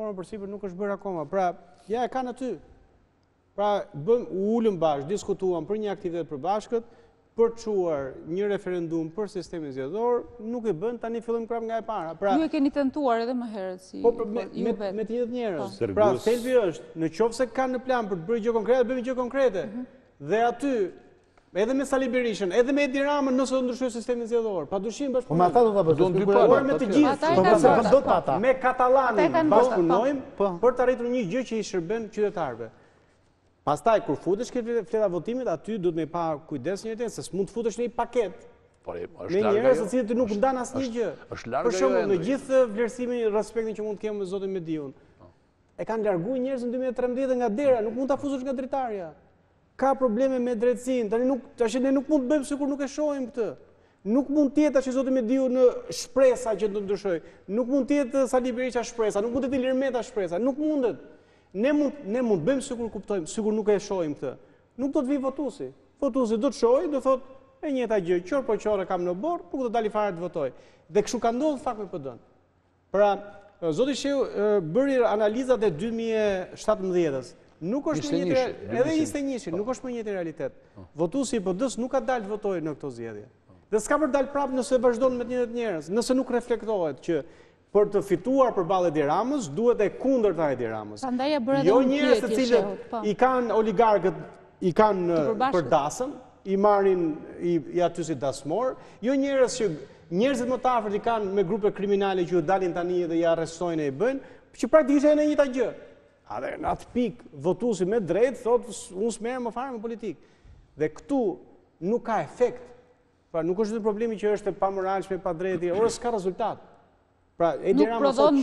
morën përsipër nuk është bërë akoma. Pra, ja e kanë aty. Pra, ulëm bashkë, diskutuam për një aktivitet përbashkët, për të quar një referendum për sistemin zgjedhor, nuk e bën, tani fillojmë prapë nga e para. Pra, ju e keni tentuar edhe më herët si me të njëjtë njerëz. Pra, thelbi është, në qoftë se kanë në plan për të bërë gjë konkrete, bëjmë gjë konkrete. Dhe aty, edhe me Sali Berishën, edhe me Edi Ramën, nëse do ndryshojë sistemin zgjedhor, padyshim bashkë. Po me ata do ta bëjmë. Me të gjithë, me katalanin bashkëpunojmë për të arritur një gjë që i shërben qytetarëve. Pastaj, kur futesh këtë fleta votimit, aty duhet me pa kujdes njëri tjetrin, se s'mund të futesh në një paket. Me njerëz të cilët të nuk ndan asnjë gjë. Për shembull, në gjithë vlerësimin, respektin që mund të kemi me zotin Mediun, e kanë larguar njerëz në 2013 nga dera, nuk mund ta fuzosh nga dritarja. Ka probleme me drejtësinë, tash ne nuk mund të bëjmë sikur nuk e shohim këtë. Nuk mund të jetë tash zoti Mediu në shpresa që do ndryshoj. Nuk mund të jetë Sali Berisha shpresa, nuk mund të jetë Ilir Meta shpresa, nuk mundet. Ne mund të bëjmë sikur kuptojmë, sikur nuk e shohim këtë. Nuk do të vi votuesi. Votuesi do të shohë, do thotë e njëjta gjë, qor po qore kam në bord, nuk do të dali fare të votoj. Dhe kështu ka ndodhur fakt me PD-n. Pra, zoti Shehu bëri analizat e 2017-s. Nuk është më një edhe 21-shin, nuk është më një realitet. Votuesi i PD-s nuk ka dalë të votojë në këto zgjedhje. Dhe s'ka për dalë prapë nëse vazhdon me të njëjtat njerëz, nëse nuk reflektohet që për të fituar përballë Edi Ramës, duhet e kundërta Edi Ramës. Jo njerëz të cilët i kanë oligarkët, i kanë për dasëm, i marrin i aty si dasmor, jo njerëz që njerëzit më të afërt i kanë me grupe kriminale që dalin tani dhe i arrestojnë e i bëjnë, që praktikisht janë e njëjta gjë. A dhe në atë pikë votuesi me drejt thotë unë s'merrem më fare me politikë. Dhe këtu nuk ka efekt. Pra nuk është vetëm problemi që është e pamoralshme, pa drejtë, ora s'ka rezultat. Pra, Edi Rama sot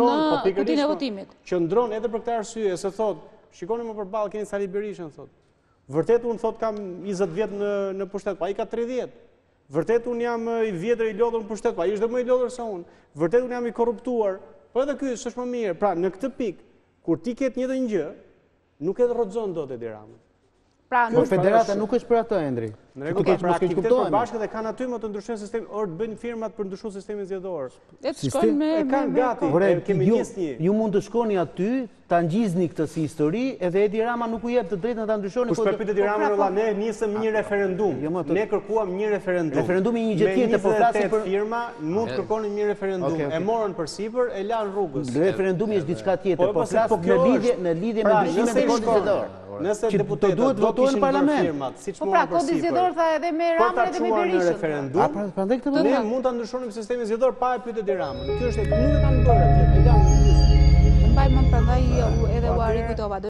qëndron edhe për këtë arsye, se thot, shikoni më përballë keni Sali Berishën, thot. Vërtet unë thot kam 20 vjet në pushtet, pa ai ka 30. Vërtet unë jam i vjetër i lodhur në pushtet, pa ai është dhe më i lodhur se unë. Vërtet unë jam i korruptuar, po edhe ky s'është më mirë. Pra, në këtë pikë, kur ti ke të njëjtën gjë, nuk e rroxon dot Edi Rama. Po federata nuk është për atë, Endri. Në rregull, pra aktivitetet përbashkët e kanë aty më të ndryshojnë sistemin, or të bëjnë firmat për ndryshuar sistemin zgjedhor. E të shkojnë me kanë gati, kemi nisë një. Ju mund të shkoni aty, ta ngjizni këtë si histori, edhe Edi Rama nuk u jep të drejtën ta ndryshoni. Kush përpitet Edi Rama valla, ne nisëm një referendum. Ne kërkuam një referendum. Referendumi një gjë tjetër, po flasim për firma, mund të kërkonin një referendum. E morën përsipër, e lanë rrugës. Referendumi është diçka tjetër, po flas në lidhje me ndryshimin e kodit zgjedhor. Nëse deputetët duhet votojnë në parlament. Po pra, kodi zgjedhor tha edhe me Ramën edhe me Berishën. Ne mund ta ndryshojmë sistemin zgjedhor pa e pyetur Edi Ramën. Kjo është nuk e kanë bërë atje. E lanë. Mbaj mend prandaj edhe u arikujtova.